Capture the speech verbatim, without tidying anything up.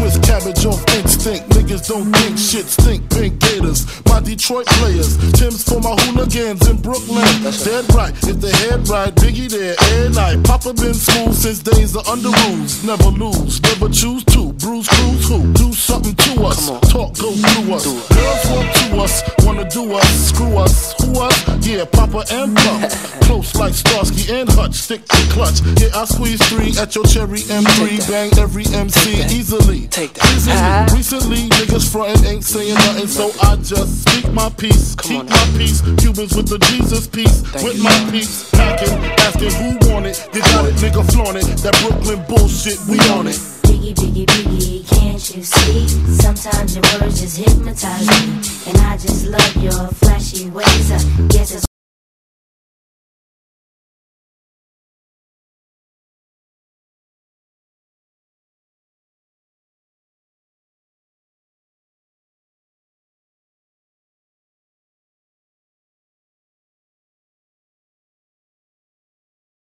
twist cabbage off instinct. Niggas don't think shit stink. Pink Gators, my Detroit players. Tim's for my hooligans in Brooklyn. Dead right, if they head right, Biggie there every night. Papa been smooth since days of under rules. Never lose, never choose to. Bruise, cruise, who? Do something to us. Talk, go through us. Girls want to us, wanna do us. Screw us, who us? Yeah, Papa and Pup. Close like Starsky and Hutch, stick to clutch. Yeah, I squeeze three at your cherry M three. Bang every M C easily. Take that. Easily. Recently, niggas frontin' ain't saying nothing, so I just speak my peace. Keep my peace. Cubans with the Jesus peace. With my peace. Packing, asking who want it. You got it, nigga, flaunt it. That Brooklyn bullshit, we on it. Biggie, biggie, biggie, can't you see? Sometimes your words just hypnotize me, and I just love your